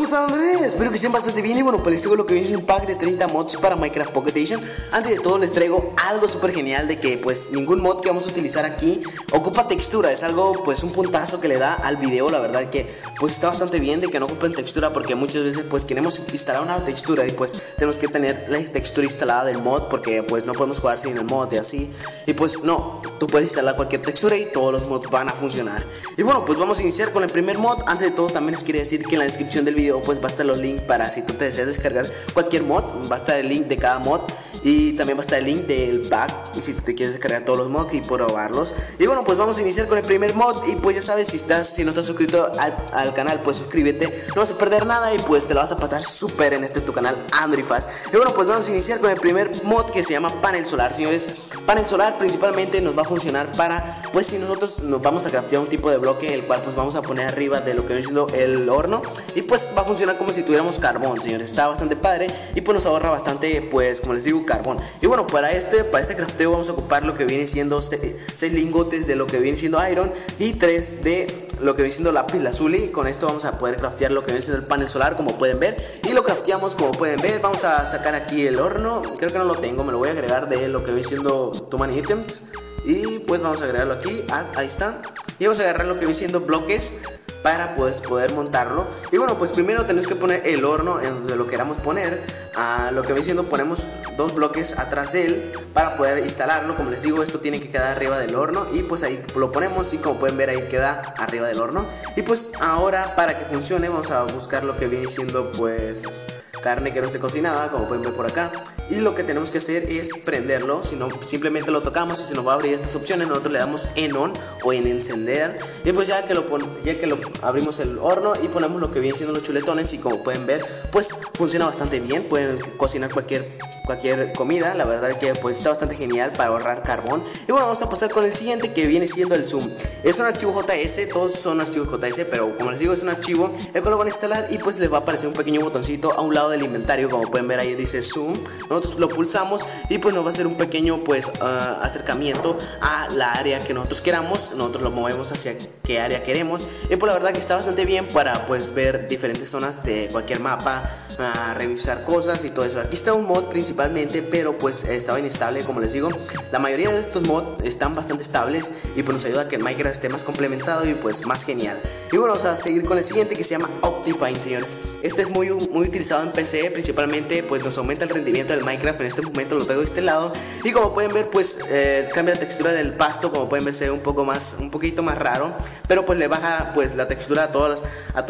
¿Cómo están, Andrés? Espero que estén bastante bien. Y bueno, pues les traigo lo que viene es un pack de 30 mods para Minecraft Pocket Edition. Antes de todo les traigo algo súper genial, de que pues ningún mod que vamos a utilizar aquí ocupa textura. Es algo, pues un puntazo que le da al video. La verdad que pues está bastante bien de que no ocupen textura, porque muchas veces pues queremos instalar una textura y pues tenemos que tener la textura instalada del mod, porque pues no podemos jugar sin el mod y así. Y pues no, tú puedes instalar cualquier textura y todos los mods van a funcionar. Y bueno, pues vamos a iniciar con el primer mod. Antes de todo también les quería decir que en la descripción del video pues va a estar los links para si tú te deseas descargar cualquier mod. Va a estar el link de cada mod y también va a estar el link del pack, y si tú te quieres descargar todos los mods y probarlos. Y bueno, pues vamos a iniciar con el primer mod. Y pues ya sabes, si no estás suscrito al canal, pues suscríbete, no vas a perder nada y pues te lo vas a pasar súper en tu canal AndroidFast. Y bueno, pues vamos a iniciar con el primer mod, que se llama panel solar, señores. Panel solar principalmente nos va a funcionar para, pues si nosotros nos vamos a craftear un tipo de bloque, el cual pues vamos a poner arriba de lo que viene siendo el horno, y pues va a funcionar como si tuviéramos carbón, señores. Está bastante padre y pues nos ahorra bastante, pues como les digo, carbón. Y bueno, para este crafteo vamos a ocupar lo que viene siendo 6 lingotes de lo que viene siendo iron y 3 de lo que viene siendo lápiz lazuli. Con esto vamos a poder craftear lo que viene siendo el panel solar, como pueden ver, y lo crafteamos como pueden ver. Vamos a sacar aquí el horno, creo que no lo tengo, me lo voy a agregar de lo que viene siendo Too Many Items, y pues vamos a agregarlo aquí, ahí está. Y vamos a agarrar lo que viene siendo bloques para pues poder montarlo. Y bueno, pues primero tenemos que poner el horno en donde lo queramos poner. Lo que viene siendo, ponemos 2 bloques atrás de él para poder instalarlo. Como les digo, esto tiene que quedar arriba del horno, y pues ahí lo ponemos, y como pueden ver ahí queda arriba del horno. Y pues ahora, para que funcione, vamos a buscar lo que viene siendo pues carne que no esté cocinada, como pueden ver por acá. Y lo que tenemos que hacer es prenderlo, si no simplemente lo tocamos y se nos va a abrir estas opciones. Nosotros le damos en on o en encender, y pues ya que lo abrimos el horno y ponemos lo que vienen siendo los chuletones, y como pueden ver pues funciona bastante bien. Pueden cocinar cualquier comida. La verdad que pues está bastante genial para ahorrar carbón. Y bueno, vamos a pasar con el siguiente, que viene siendo el zoom. Es un archivo JS, todos son archivos JS, pero como les digo, es un archivo el cual lo van a instalar, y pues les va a aparecer un pequeño botoncito a un lado del inventario. Como pueden ver ahí dice zoom, nosotros lo pulsamos y pues nos va a hacer un pequeño pues acercamiento a la área que nosotros queramos. Nosotros lo movemos hacia qué área queremos, y pues la verdad que está bastante bien para pues ver diferentes zonas de cualquier mapa, revisar cosas y todo eso. Aquí está un mod principalmente, pero pues estaba inestable, como les digo. La mayoría de estos mods están bastante estables, y pues nos ayuda a que el Minecraft esté más complementado y pues más genial. Y bueno, vamos a seguir con el siguiente, que se llama Optifine, señores. Este es muy utilizado en PC principalmente, pues nos aumenta el rendimiento del Minecraft. En este momento lo traigo de este lado, y como pueden ver pues cambia la textura del pasto. Como pueden ver se ve un poquito más raro, pero pues le baja pues la textura a todas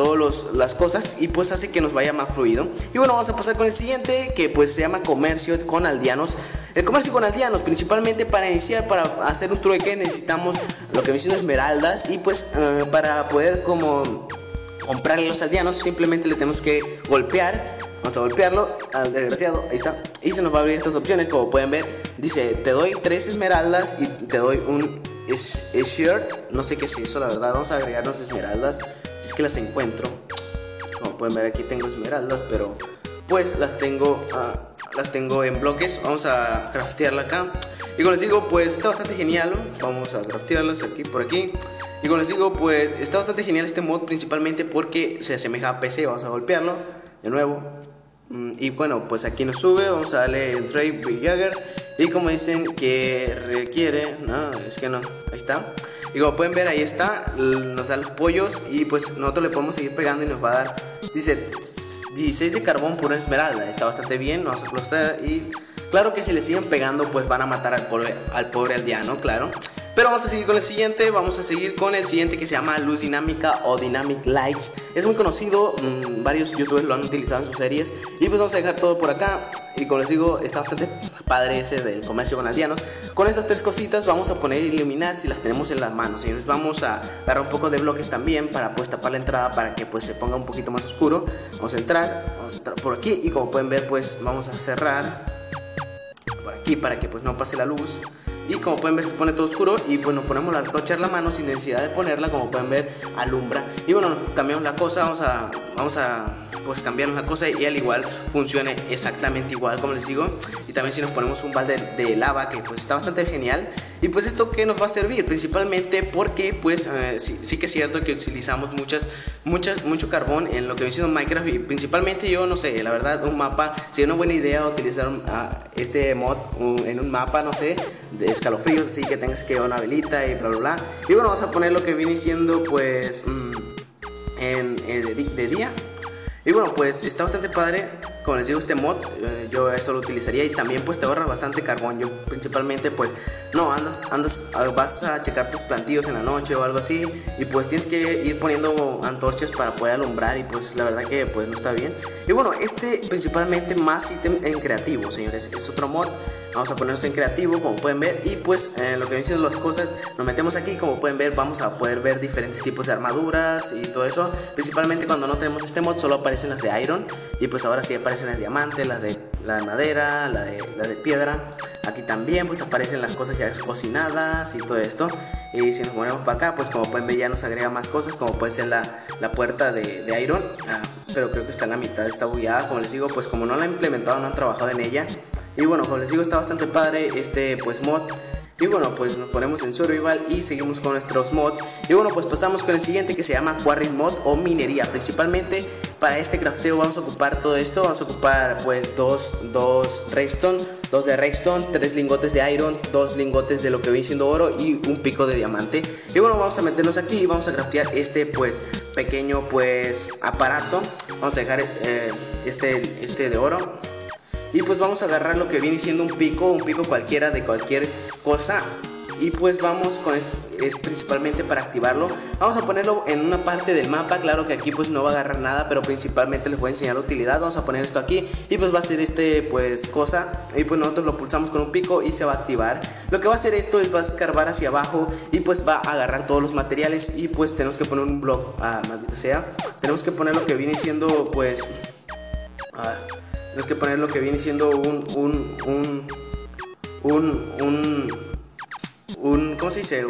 las cosas, y pues hace que nos vaya más fluido. Y bueno, vamos a pasar con el siguiente, que pues se llama comercio con aldeanos. El comercio con aldeanos, principalmente para iniciar, para hacer un trueque, necesitamos lo que menciono esmeraldas, y pues para poder como comprarle a los aldeanos, simplemente le tenemos que golpear. Vamos a golpearlo al desgraciado, ahí está, y se nos va a abrir estas opciones. Como pueden ver, dice te doy 3 esmeraldas y te doy un shirt, no sé qué es eso, la verdad. Vamos a agregarnos esmeraldas, si es que las encuentro. Como pueden ver, aquí tengo esmeraldas, pero pues las tengo en bloques. Vamos a craftearla acá, y como les digo pues está bastante genial. Vamos a craftearlas aquí, por aquí. Y como les digo pues está bastante genial este mod, principalmente porque se asemeja a PC. Vamos a golpearlo de nuevo, y bueno, pues aquí nos sube. Vamos a darle en Trade Jagger, y como dicen que requiere, no, es que no, ahí está. Y como pueden ver ahí está, nos da los pollos, y pues nosotros le podemos seguir pegando y nos va a dar, dice 16 de carbón por una esmeralda. Está bastante bien. Vamos a aplastar, y claro que si le siguen pegando pues van a matar al pobre aldeano, claro. Pero vamos a seguir con el siguiente. Vamos a seguir con el siguiente, que se llama luz dinámica o dynamic lights. Es muy conocido, varios youtubers lo han utilizado en sus series. Y pues vamos a dejar todo por acá. Y como les digo, está bastante padre ese del comercio con aldeanos. Con estas 3 cositas vamos a poner iluminar si las tenemos en las manos. Y nos vamos a agarrar un poco de bloques también para pues tapar la entrada, para que pues se ponga un poquito más oscuro. Vamos a entrar por aquí, y como pueden ver pues vamos a cerrar por aquí para que pues no pase la luz. Y como pueden ver se pone todo oscuro, y pues nos ponemos la antorcha en la mano sin necesidad de ponerla. Como pueden ver alumbra. Y bueno, nos cambiamos la cosa. Vamos a pues cambiarnos la cosa y al igual funcione exactamente igual, como les digo. Y también si nos ponemos un balde de lava, que pues está bastante genial. Y pues esto que nos va a servir principalmente porque pues sí que es cierto que utilizamos mucho carbón en lo que viene siendo Minecraft, y principalmente yo no sé, la verdad un mapa sería una buena idea utilizar este mod en un mapa, no sé, de escalofríos, así que tengas que llevar una velita y bla bla bla. Y bueno, vamos a poner lo que viene siendo pues de día. Y bueno, pues está bastante padre, como les digo, este mod, yo eso lo utilizaría, y también pues te ahorra bastante carbón. Yo principalmente pues no vas a checar tus plantillos en la noche o algo así, y pues tienes que ir poniendo antorchas para poder alumbrar, y pues la verdad que pues no está bien. Y bueno, principalmente más ítem en creativo, señores, es otro mod. Vamos a ponernos en creativo, como pueden ver, y pues lo que dicen las cosas, nos metemos aquí, como pueden ver, vamos a poder ver diferentes tipos de armaduras y todo eso. Principalmente cuando no tenemos este mod solo aparecen las de iron, y pues ahora sí aparecen las de diamante, las de madera, la de piedra. Aquí también pues aparecen las cosas ya cocinadas y todo esto. Y si nos ponemos para acá, pues como pueden ver ya nos agrega más cosas, como puede ser la puerta de iron, pero creo que está en la mitad, está bugueada, como les digo, pues como no la han implementado, no han trabajado en ella. Y bueno, como les digo, está bastante padre este pues mod. Y bueno, pues nos ponemos en survival y seguimos con nuestros mods. Y bueno, pues pasamos con el siguiente, que se llama quarrying mod o minería. Principalmente para este crafteo vamos a ocupar todo esto. Vamos a ocupar pues dos redstone, 2 de redstone, 3 lingotes de iron, 2 lingotes de lo que viene siendo oro y un pico de diamante. Y bueno, vamos a meternos aquí y vamos a craftear este pues pequeño pues aparato. Vamos a dejar este de oro. Y pues vamos a agarrar lo que viene siendo un pico cualquiera de cualquier cosa. Y pues vamos con es principalmente para activarlo. Vamos a ponerlo en una parte del mapa. Claro que aquí pues no va a agarrar nada, pero principalmente les voy a enseñar la utilidad. Vamos a poner esto aquí y pues va a ser pues cosa. Y pues nosotros lo pulsamos con un pico y se va a activar. Lo que va a hacer esto es va a escarbar hacia abajo y pues va a agarrar todos los materiales. Y pues tenemos que poner un block, maldita sea. Tenemos que poner lo que viene siendo pues tenemos que poner lo que viene siendo ¿cómo se dice?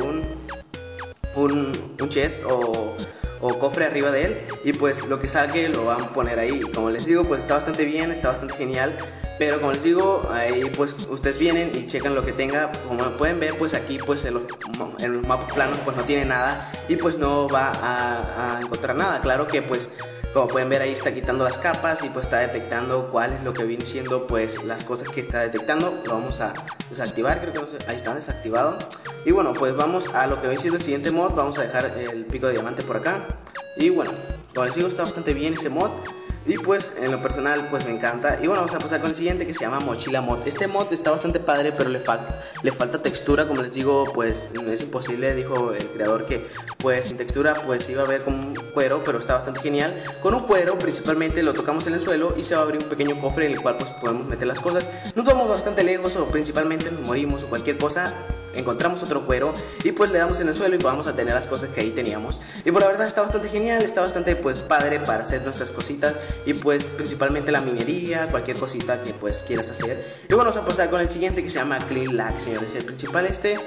Un chest o cofre arriba de él, y pues lo que salga lo van a poner ahí. Como les digo, pues está bastante bien, está bastante genial. Pero como les digo, ahí pues ustedes vienen y checan lo que tenga. Como pueden ver, pues aquí pues en los mapas planos pues no tiene nada, y pues no va a encontrar nada. Claro que pues como pueden ver ahí está quitando las capas y pues está detectando cuál es lo que viene siendo pues las cosas que está detectando. Lo vamos a desactivar, creo que no sé, ahí está desactivado. Y bueno, pues vamos a lo que viene siendo el siguiente mod. Vamos a dejar el pico de diamante por acá. Y bueno, como les digo, está bastante bien ese mod. Y pues en lo personal pues me encanta. Y bueno, vamos a pasar con el siguiente, que se llama mochila mod. Este mod está bastante padre, pero le falta textura. Como les digo, pues es imposible. Dijo el creador que pues sin textura pues iba a ver como un cuero, pero está bastante genial. Con un cuero principalmente lo tocamos en el suelo y se va a abrir un pequeño cofre en el cual pues podemos meter las cosas. Nos vamos bastante lejos o principalmente nos morimos o cualquier cosa, encontramos otro cuero y pues le damos en el suelo y vamos a tener las cosas que ahí teníamos. Y por la verdad está bastante genial, está bastante pues padre para hacer nuestras cositas, y pues principalmente la minería, cualquier cosita que pues quieras hacer. Y bueno, vamos a pasar con el siguiente, que se llama Clean Lag, señores. El principal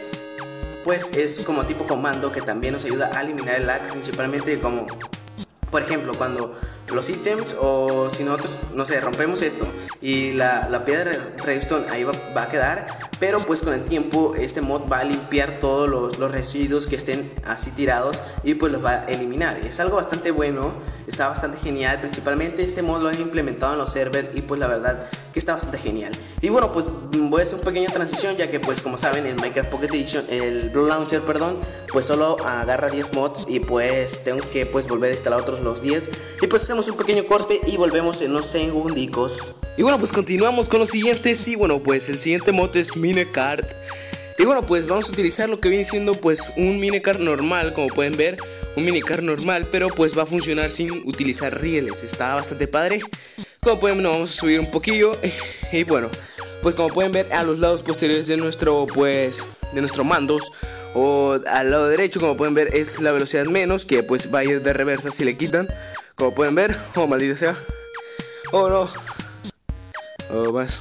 pues es como tipo comando que también nos ayuda a eliminar el lag, principalmente como por ejemplo cuando los ítems, o si nosotros, no sé, rompemos esto y la piedra de redstone ahí va a quedar, pero pues con el tiempo este mod va a limpiar todos los residuos que estén así tirados y pues los va a eliminar. Es algo bastante bueno, está bastante genial. Principalmente este mod lo han implementado en los servers y pues la verdad que está bastante genial. Y bueno, pues voy a hacer una pequeña transición, ya que pues como saben el Minecraft Pocket Edition, el Blue Launcher, perdón, pues solo agarra 10 mods y pues tengo que pues volver a instalar otros los 10. Y pues hacemos un pequeño corte y volvemos en unos segundicos. Y bueno, pues continuamos con los siguientes. Y bueno, pues el siguiente mod es Minecart. Y bueno, pues vamos a utilizar lo que viene siendo pues un Minecart normal, como pueden ver, un Minecart normal, pero pues va a funcionar sin utilizar rieles. Está bastante padre. Como pueden ver, vamos a subir un poquillo. Y bueno, pues como pueden ver, a los lados posteriores de nuestro mandos, o al lado derecho, como pueden ver, es la velocidad menos, que pues va a ir de reversa si le quitan. Como pueden ver, oh maldita sea, oh no, oh más.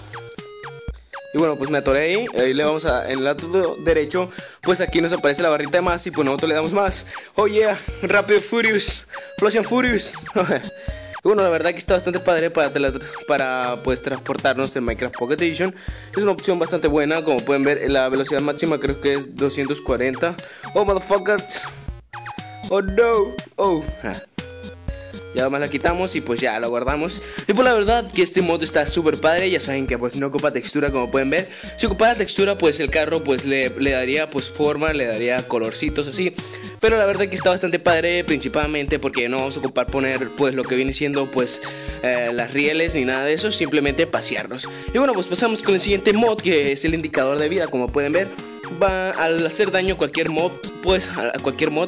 Y bueno, pues me atoré ahí le vamos a, en el lado derecho, pues aquí nos aparece la barrita de más y pues nosotros le damos más. Oh yeah, Rápido Furious, Flash and Furious. Y bueno, la verdad que está bastante padre para pues transportarnos en Minecraft Pocket Edition. Es una opción bastante buena. Como pueden ver, la velocidad máxima creo que es 240. Oh, motherfuckers. Oh, no. Oh. Ya más la quitamos y pues ya la guardamos. Y pues la verdad que este mod está súper padre. Ya saben que pues no ocupa textura, como pueden ver. Si ocupara textura, pues el carro pues le daría pues forma, le daría colorcitos así. Pero la verdad que está bastante padre, principalmente porque no vamos a ocupar poner pues lo que viene siendo pues las rieles ni nada de eso, simplemente pasearnos. Y bueno, pues pasamos con el siguiente mod, que es el indicador de vida. Como pueden ver, va al hacer daño a cualquier mob, pues a cualquier mob,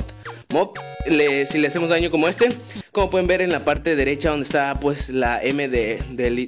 si le hacemos daño como este, como pueden ver en la parte derecha donde está pues la M de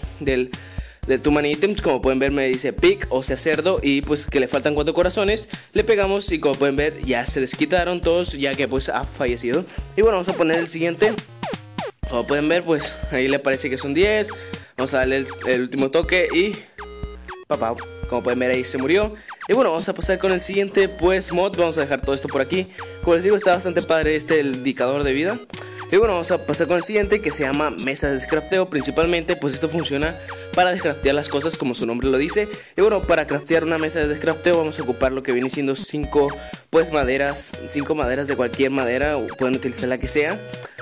Too Many Items, como pueden ver me dice pig, o sea cerdo, y pues que le faltan 4 corazones. Le pegamos y como pueden ver ya se les quitaron todos, ya que pues ha fallecido. Y bueno, vamos a poner el siguiente. Como pueden ver pues ahí le parece que son 10. Vamos a darle el último toque y papá, como pueden ver ahí se murió. Y bueno, vamos a pasar con el siguiente pues mod. Vamos a dejar todo esto por aquí. Como les digo, está bastante padre el indicador de vida. Y bueno, vamos a pasar con el siguiente, que se llama mesa de scrafteo. Principalmente pues esto funciona para descraftear las cosas, como su nombre lo dice. Y bueno, para craftear una mesa de scrafteo vamos a ocupar lo que viene siendo 5 pues maderas, 5 maderas de cualquier madera, o pueden utilizar la que sea.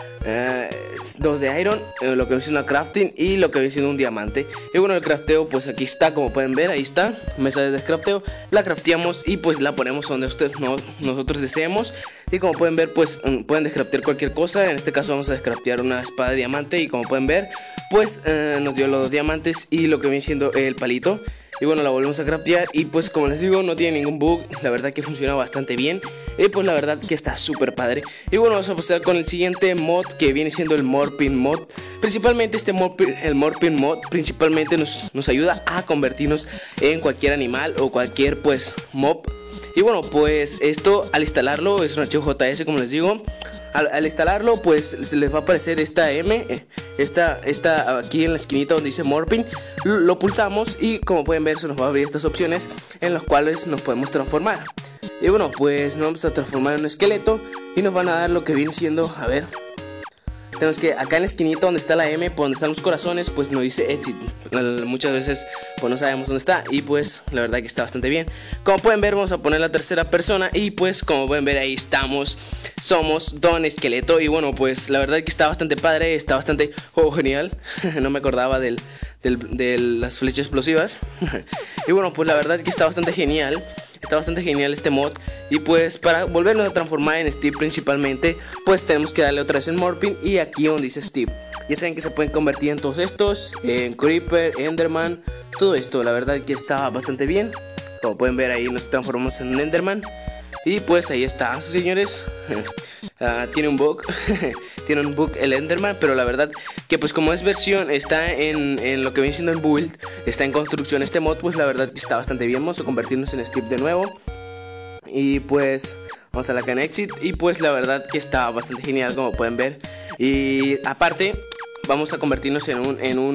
2 de iron, lo que viene siendo una crafting y lo que viene siendo un diamante. Y bueno, el crafteo pues aquí está, como pueden ver, ahí está, mesa de descrafteo. La crafteamos y pues la ponemos donde nosotros deseemos. Y como pueden ver pues pueden descraftear cualquier cosa. En este caso vamos a descraftear una espada de diamante. Y como pueden ver pues nos dio los 2 diamantes y lo que viene siendo el palito. Y bueno, la volvemos a craftear y pues como les digo, no tiene ningún bug. La verdad que funciona bastante bien. Y pues la verdad que está súper padre. Y bueno, vamos a pasar con el siguiente mod, que viene siendo el Morphing mod. Principalmente el Morphing mod principalmente nos ayuda a convertirnos en cualquier animal o cualquier pues mob. Y bueno, pues esto al instalarlo es un archivo JS, como les digo. Al instalarlo pues se les va a aparecer esta M, esta aquí en la esquinita donde dice Morphing. Lo pulsamos y como pueden ver se nos va a abrir estas opciones en las cuales nos podemos transformar. Y bueno, pues nos vamos a transformar en un esqueleto y nos van a dar lo que viene siendo, a ver, tenemos que acá en la esquinita donde está la M, donde están los corazones, pues nos dice exit. Muchas veces pues no sabemos dónde está y pues la verdad que está bastante bien. Como pueden ver vamos a poner la tercera persona y pues como pueden ver ahí estamos. Somos Don Esqueleto y bueno, pues la verdad que está bastante padre, está bastante genial. No me acordaba de las flechas explosivas. Y bueno, pues la verdad que está bastante genial. Está bastante genial este mod. Y pues para volvernos a transformar en Steve principalmente, pues tenemos que darle otra vez en Morphing y aquí donde dice Steve. Ya saben que se pueden convertir en todos estos, en Creeper, Enderman, todo esto. La verdad que está bastante bien. Como pueden ver ahí nos transformamos en un Enderman. Y pues ahí está, señores. Tiene un bug. Tiene un bug el Enderman, pero la verdad que pues como es versión, está en lo que viene siendo el build, está en construcción este mod, pues la verdad que está bastante bien. Vamos a convertirnos en Steve de nuevo. Y pues vamos a la can exit. Y pues la verdad que está bastante genial, como pueden ver. Y aparte vamos a convertirnos en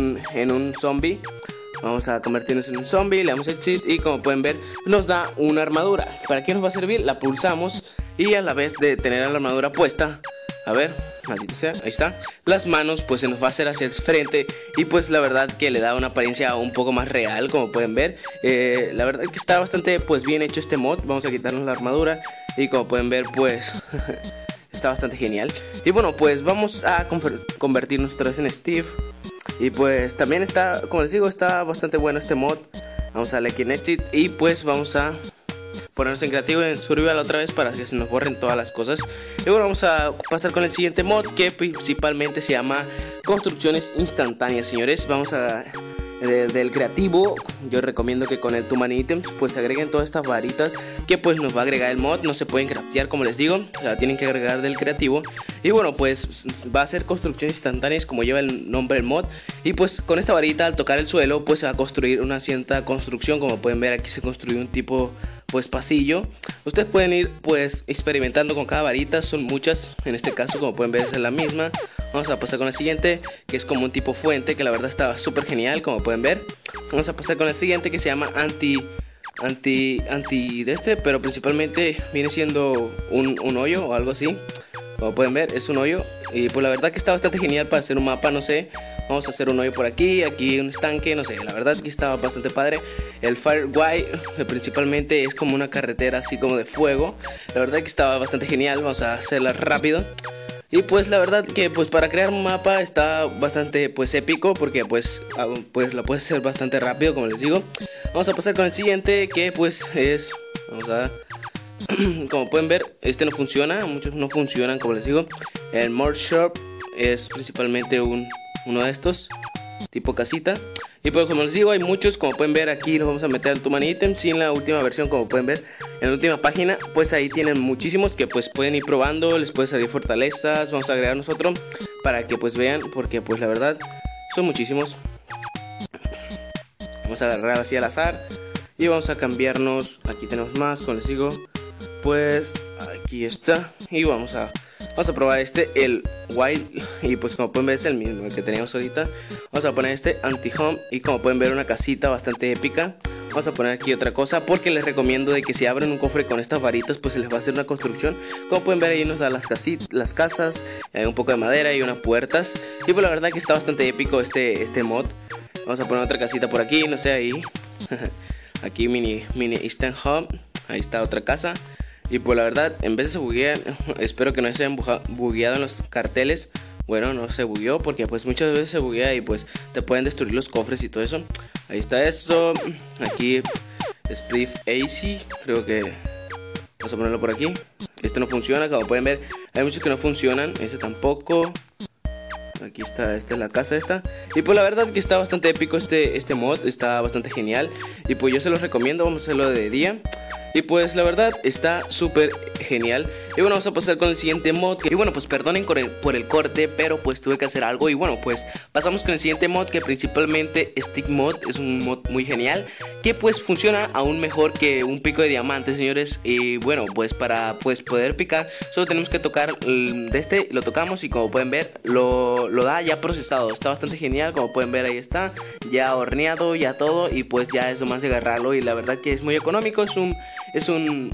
un zombie. Vamos a convertirnos en un zombie, le damos exit y como pueden ver nos da una armadura. ¿Para qué nos va a servir? La pulsamos y a la vez de tener la armadura puesta, a ver, maldita sea, ahí está, las manos pues se nos va a hacer hacia el frente y pues la verdad que le da una apariencia un poco más real, como pueden ver. La verdad que está bastante pues bien hecho este mod. Vamos a quitarnos la armadura y como pueden ver pues está bastante genial. Y bueno, pues vamos a convertirnos otra vez en Steve. Y pues también está, como les digo, está bastante bueno este mod. Vamos a darle aquí en exit y pues vamos a ponernos en creativo y en survival otra vez para que se nos borren todas las cosas. Y bueno, vamos a pasar con el siguiente mod, que principalmente se llama construcciones instantáneas, señores. Vamos a del creativo. Yo recomiendo que con el Too Many Items pues se agreguen todas estas varitas que pues nos va a agregar el mod. No se pueden craftear, como les digo, la tienen que agregar del creativo. Y bueno, pues va a ser construcciones instantáneas, como lleva el nombre del mod. Y pues con esta varita al tocar el suelo pues se va a construir una cierta construcción. Como pueden ver aquí se construye un tipo pues pasillo. Ustedes pueden ir pues experimentando con cada varita, son muchas. En este caso, como pueden ver, es la misma. Vamos a pasar con el siguiente, que es como un tipo fuente, que la verdad está súper genial, como pueden ver. Vamos a pasar con el siguiente, que se llama anti de este, pero principalmente viene siendo un hoyo o algo así. Como pueden ver, es un hoyo. Y pues la verdad que está bastante genial para hacer un mapa, no sé. Vamos a hacer un hoyo por aquí, aquí un estanque, no sé. La verdad es que está bastante padre. El Fireway principalmente es como una carretera así como de fuego. La verdad que estaba bastante genial, vamos a hacerla rápido. Y pues la verdad que pues para crear un mapa está bastante pues épico, porque pues lo puedes hacer bastante rápido, como les digo. Vamos a pasar con el siguiente, que pues es... Vamos a... Como pueden ver, este no funciona, muchos no funcionan, como les digo. El More Shop es principalmente uno de estos, tipo casita. Y pues como les digo, hay muchos, como pueden ver aquí nos vamos a meter al Too Many Items. Y en la última versión, como pueden ver, en la última página, pues ahí tienen muchísimos que pues pueden ir probando. Les puede salir fortalezas, vamos a agregar nosotros para que pues vean, porque pues la verdad son muchísimos. Vamos a agarrar así al azar y vamos a cambiarnos. Aquí tenemos más, como les digo, pues aquí está. Y vamos a probar el Wild. Y pues como pueden ver es el mismo, el que teníamos ahorita. Vamos a poner este Anti-Home. Y como pueden ver, una casita bastante épica. Vamos a poner aquí otra cosa, porque les recomiendo de que si abren un cofre con estas varitas, pues se les va a hacer una construcción. Como pueden ver, ahí nos da las casas, un poco de madera y unas puertas. Y pues la verdad que está bastante épico este mod. Vamos a poner otra casita por aquí, no sé, ahí. Aquí mini Instant Hub. Ahí está otra casa. Y pues la verdad, en vez de se buguean, espero que no se hayan bugueado en los carteles. Bueno, no se bugueó, porque pues muchas veces se buguea y pues te pueden destruir los cofres y todo eso. Ahí está eso. Aquí Split AC, creo que vamos a ponerlo por aquí. Este no funciona, como pueden ver, hay muchos que no funcionan. Este tampoco. Aquí está, esta es la casa esta. Y pues la verdad que está bastante épico este mod, está bastante genial. Y pues yo se los recomiendo, vamos a hacerlo de día. Y pues la verdad está súper genial. Y bueno, vamos a pasar con el siguiente mod. Y bueno, pues perdonen por el corte, pero pues tuve que hacer algo. Y bueno, pues pasamos con el siguiente mod, que principalmente Stick Mod. Es un mod muy genial, que pues funciona aún mejor que un pico de diamante, señores. Y bueno, pues para pues poder picar, solo tenemos que tocar de este. Lo tocamos y como pueden ver, lo da ya procesado. Está bastante genial, como pueden ver ahí está, ya horneado, ya todo. Y pues ya es nomás de agarrarlo. Y la verdad que es muy económico, es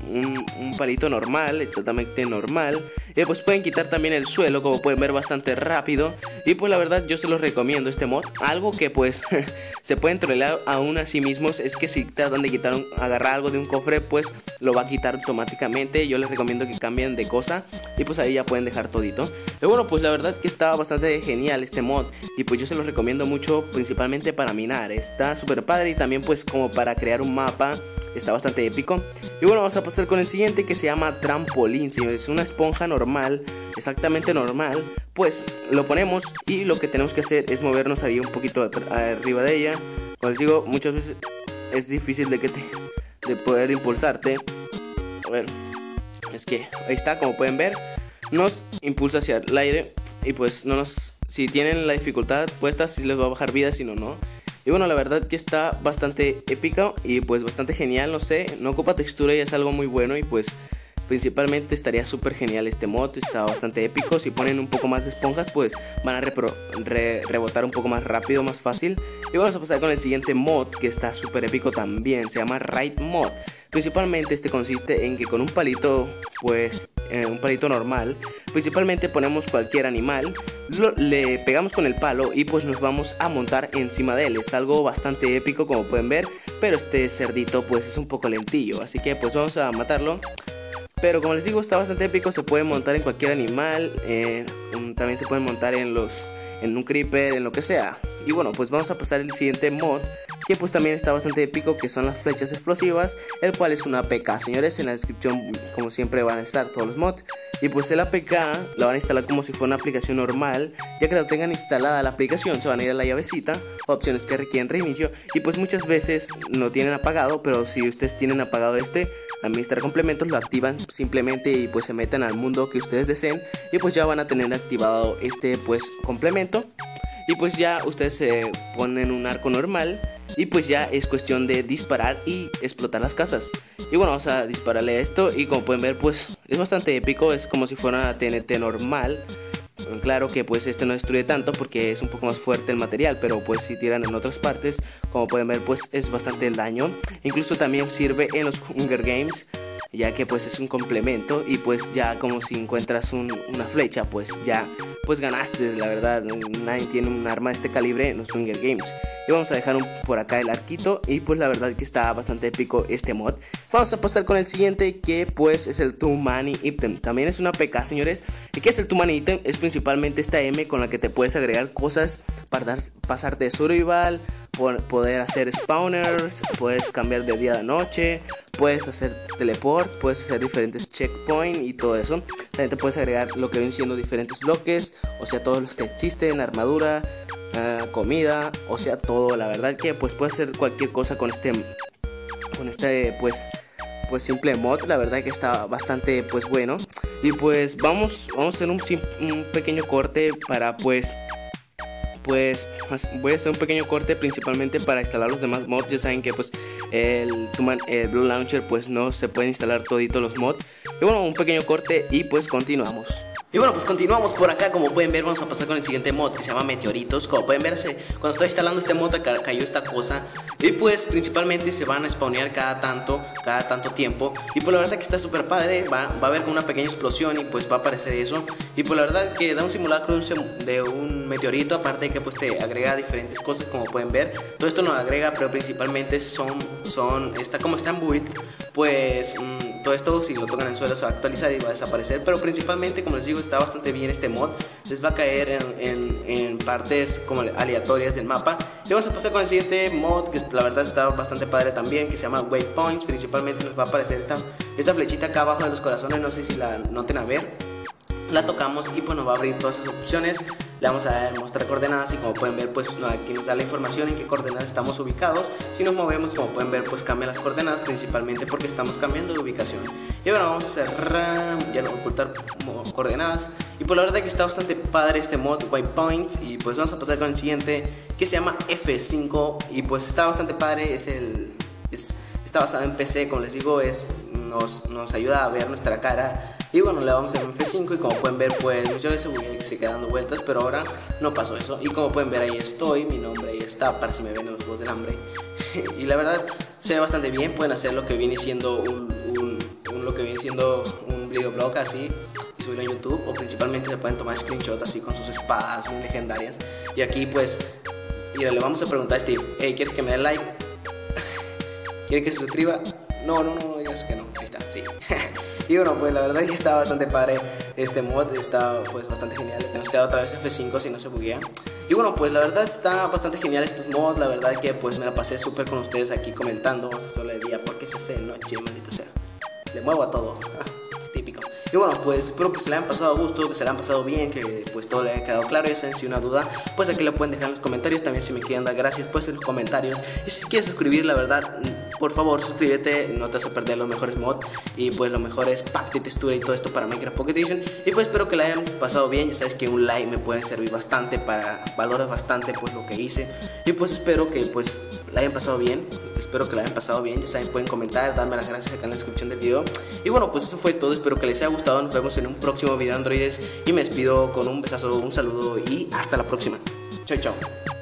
un palito normal, exactamente normal. Y pues pueden quitar también el suelo, como pueden ver, bastante rápido. Y pues la verdad yo se los recomiendo este mod. Algo que pues se pueden trolear aún a sí mismos es que si tratan de agarrar algo de un cofre, pues lo va a quitar automáticamente. Yo les recomiendo que cambien de cosa y pues ahí ya pueden dejar todito. Y bueno, pues la verdad que está bastante genial este mod. Y pues yo se los recomiendo mucho, principalmente para minar. Está súper padre y también pues como para crear un mapa. Está bastante épico. Y bueno, vamos a pasar con el siguiente, que se llama Trampolín, señores. Una esponja normal, exactamente normal. Pues lo ponemos y lo que tenemos que hacer es movernos ahí un poquito arriba de ella. Como les digo, muchas veces es difícil de poder impulsarte. A ver, es que ahí está, como pueden ver, nos impulsa hacia el aire. Y pues si tienen la dificultad puesta, sí les va a bajar vida, si no, no. Y bueno, la verdad que está bastante épica y pues bastante genial, no sé, no ocupa textura y es algo muy bueno. Y pues principalmente estaría súper genial este mod, está bastante épico. Si ponen un poco más de esponjas, pues van a rebotar un poco más rápido, más fácil. Y vamos a pasar con el siguiente mod, que está súper épico también, se llama Ride Mod. Principalmente este consiste en que con un palito, pues un palito normal, principalmente ponemos cualquier animal, le pegamos con el palo y pues nos vamos a montar encima de él. Es algo bastante épico, como pueden ver, pero este cerdito pues es un poco lentillo, así que pues vamos a matarlo. Pero como les digo, está bastante épico, se puede montar en cualquier animal, también se puede montar en un creeper, en lo que sea. Y bueno, pues vamos a pasar al siguiente mod, que pues también está bastante épico, que son las flechas explosivas, el cual es una APK. Señores, en la descripción como siempre van a estar todos los mods. Y pues el APK la van a instalar como si fuera una aplicación normal. Ya que la tengan instalada la aplicación, se van a ir a la llavecita, opciones que requieren reinicio. Y pues muchas veces no tienen apagado, pero si ustedes tienen apagado administrar complementos, lo activan simplemente y pues se meten al mundo que ustedes deseen. Y pues ya van a tener activado pues complemento. Y pues ya ustedes se ponen un arco normal y pues ya es cuestión de disparar y explotar las casas. Y bueno, vamos a dispararle a esto y como pueden ver pues es bastante épico, es como si fuera una TNT normal. Claro que pues este no destruye tanto porque es un poco más fuerte el material, pero pues si tiran en otras partes, como pueden ver pues es bastante el daño. Incluso también sirve en los Hunger Games. ya que pues es un complemento y pues ya como si encuentras una flecha, pues ya pues ganaste, la verdad. Nadie tiene un arma de este calibre en los Hunger Games. Y vamos a dejar por acá el arquito, y pues la verdad que está bastante épico este mod. Vamos a pasar con el siguiente, que pues es el Too Many Item. También es una PK, señores. ¿Y qué es el Too Many Item? Es principalmente esta M con la que te puedes agregar cosas para pasarte de survival, poder hacer spawners, puedes cambiar de día a noche, puedes hacer teleport, puedes hacer diferentes checkpoints y todo eso. También te puedes agregar lo que vienen siendo diferentes bloques, o sea, todos los que existen, armadura, comida, o sea, todo. La verdad que pues puedes hacer cualquier cosa con este pues simple mod. La verdad que está bastante pues bueno. Y pues vamos a hacer un pequeño corte para pues voy a hacer un pequeño corte principalmente para instalar los demás mods. Ya saben que pues el Blue Launcher pues no se pueden instalar toditos los mods. Y bueno, un pequeño corte y pues continuamos. Y bueno, pues continuamos por acá. Como pueden ver, vamos a pasar con el siguiente mod, que se llama Meteoritos. Como pueden ver, cuando estoy instalando este mod cayó esta cosa. Y pues principalmente se van a spawnear cada tanto tiempo. Y pues la verdad que está súper padre. Va a haber como una pequeña explosión y pues va a aparecer eso. Y pues la verdad que da un simulacro de un meteorito. Aparte de que pues te agrega diferentes cosas, como pueden ver. Todo esto nos agrega, pero principalmente como está en build, pues todo esto si lo tocan en el suelo se va a actualizar y va a desaparecer. Pero principalmente, como les digo, está bastante bien este mod. Les va a caer en partes como aleatorias del mapa. Y vamos a pasar con el siguiente mod, que la verdad está bastante padre también, que se llama Waypoints. Principalmente nos va a aparecer esta flechita acá abajo de los corazones. No sé si la noten a ver. La tocamos y pues nos va a abrir todas esas opciones. Le vamos a dar mostrar coordenadas y como pueden ver pues aquí nos da la información en qué coordenadas estamos ubicados. Si nos movemos, como pueden ver, pues cambia las coordenadas, principalmente porque estamos cambiando de ubicación. Y ahora vamos a cerrar, ya no ocultar coordenadas. Y pues la verdad que está bastante padre este mod Waypoints. Y pues vamos a pasar con el siguiente, que se llama F5. Y pues está bastante padre, está basado en PC, como les digo, nos ayuda a ver nuestra cara. Y bueno, le vamos a hacer un F5 y como pueden ver, pues muchas veces se queda dando vueltas, pero ahora no pasó eso. Y como pueden ver, ahí estoy, mi nombre ahí está, para si me ven en los juegos del hambre. Y la verdad se ve bastante bien. Pueden hacer lo que viene siendo un videoblog así y subirlo a YouTube, o principalmente se pueden tomar screenshots así con sus espadas muy legendarias. Y aquí pues, mira, le vamos a preguntar a Steve: hey, ¿quieres que me dé like? ¿Quiere que se suscriba? No, digas que no. Ahí está, sí. Y bueno, pues la verdad es que está bastante padre este mod. Está pues bastante genial. Le tenemos que dar otra vez F5 si no se buguea. Y bueno, pues la verdad está bastante genial estos mods. La verdad es que pues me la pasé súper con ustedes aquí comentando. Vamos a hacerlo de día porque se hace de noche, maldito sea. Le muevo a todo. Típico. Y bueno, pues espero que se le hayan pasado a gusto, que se le hayan pasado bien, que pues todo le haya quedado claro. Ya saben, si una duda, pues aquí lo pueden dejar en los comentarios. También si me quieren dar gracias, pues en los comentarios. Y si quieres suscribir, la verdad, por favor suscríbete, no te vas a perder los mejores mods y pues los mejores packs de textura y todo esto para Minecraft Pocket Edition. Y pues espero que la hayan pasado bien. Ya sabes que un like me puede servir bastante, valorar bastante pues lo que hice. Y pues espero que pues la hayan pasado bien. Espero que la hayan pasado bien. Ya saben, pueden comentar, darme las gracias acá en la descripción del video. Y bueno, pues eso fue todo. Espero que les haya gustado. Nos vemos en un próximo video, androides. Y me despido con un besazo, un saludo y hasta la próxima. Chao, chao.